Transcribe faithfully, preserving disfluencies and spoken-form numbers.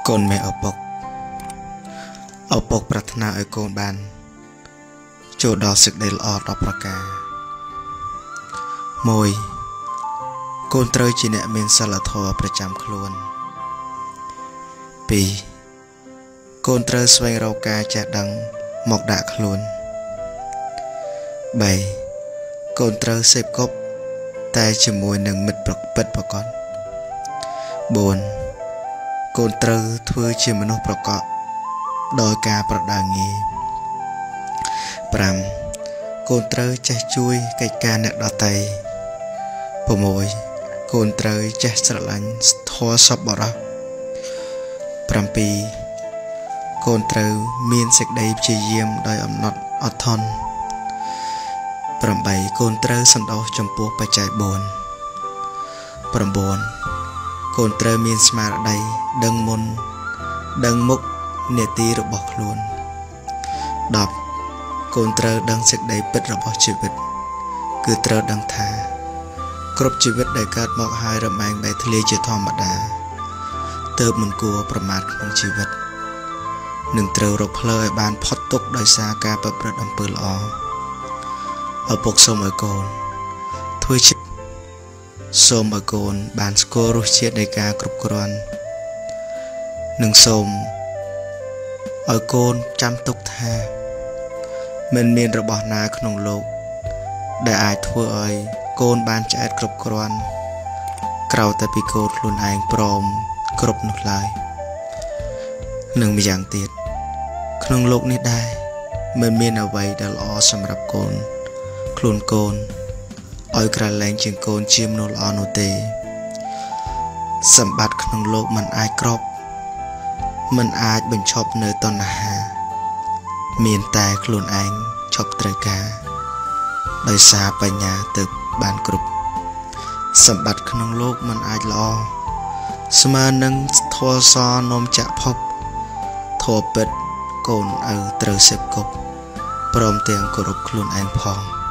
កូនមេឪពុកឪពុកប្រាថ្នាឲ្យកូនបានចូលដល់សេចក្តីល្អដល់ប្រការមួយកូនត្រូវជាអ្នកមានសិលធម៌ប្រចាំខ្លួនពីរកូនត្រូវស្វែងរកការចេះដឹងមកដាក់ខ្លួនបីកូនត្រូវសេពគប់តែជាមួយនឹងមិត្តប្រពិតប្រកបបួនកូនត្រូវធ្វើជាមនុស្សប្រកបដោយការប្រដៅងាយប្រាំកូនត្រូវចេះជួយកិច្ចការអ្នកដទៃ៦កូនត្រូវចេះស្រឡាញ់ធម៌សប្បុរស៧កូនត្រូវមានសេចក្តីព្យាយាមដោយអំណត់អត់ធន់8កូនត្រូវសន្តោសចំពោះបច្ច័យបួន៩កូនត្រូវមានស្មារតីដឹងមុនដឹងមុខនេតិរបស់ខ្លួនដប់កូនត្រូវដឹងសេចក្តីពិតរបស់ជីវិតគឺត្រូវដឹងថាគ្រប់ជីវិតដែលកើតមកហើយរមែងបែកធ្លាយជាធម្មតាទើបមិនគួរប្រមាថក្នុងជីវិតនឹងត្រូវរកផ្លូវឲ្យបានផុតទុក្ខដោយសារការប្រព្រឹត្តអំពើល្អឪពុកសូមឲ្យកូនធ្វើជាសូមឲ្យកូនបានស្គាល់រសជាតិនៃការគ្រប់គ្រាន់និងសូមឲ្យកូនចាំទុកថាមិនមានរបស់ណាក្នុងលោកដែលអាចធ្វើឲ្យកូនបានឆ្អែតគ្រប់គ្រាន់ក្រៅតែពីកូនខ្លួនឯងព្រមគ្រប់នោះឡើយនិងម្យ៉ាងទៀតក្នុងលោកនេះដែរមិនមានអ្វីដែលល្អសម្រាប់កូនខ្លួនកូនឲ្យក្រឡែងជាងកូនជាមនុស្សល្អនោះទេសម្បត្តិក្នុងលោកមិនអាចគ្រប់មិនអាចបញ្ឈប់នៅតណ្ហាមានតែខ្លួនឯងឈប់ត្រូវការដោយសារបញ្ញាទើបបានគ្រប់សម្បត្តិក្នុងលោកមិនអាចល្អស្មើនឹងធម៌សនោមចក្រភពធម៌ពិតកូនឪត្រូវសេពគប់ព្រមទាំងគោរពខ្លួនឯងផង